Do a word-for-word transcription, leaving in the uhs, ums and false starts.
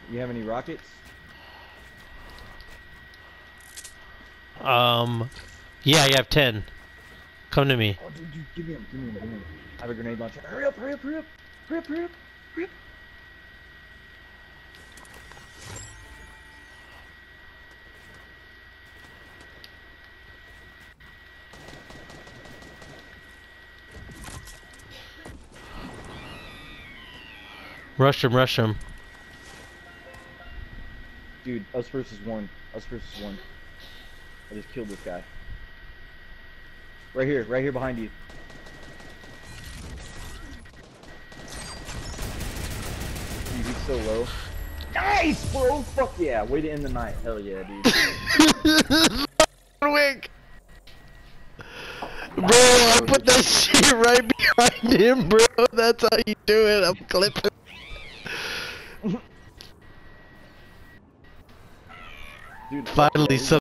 You have any rockets? Um, yeah, you have ten. Come to me. Oh, dude, dude, give me him, give me him, give me him. I have a grenade launcher. Hurry up, hurry up, hurry up, hurry up, hurry up, hurry up. Rush him, rush him. Dude, us versus one. Us versus one. I just killed this guy. Right here, right here behind you. Dude, he's so low. Nice, bro! Fuck yeah! Way to end the night. Hell yeah, dude. Wink. Bro, I put that shit right behind him, bro. That's how you do it. I'm clipping. Dude, Finally, some.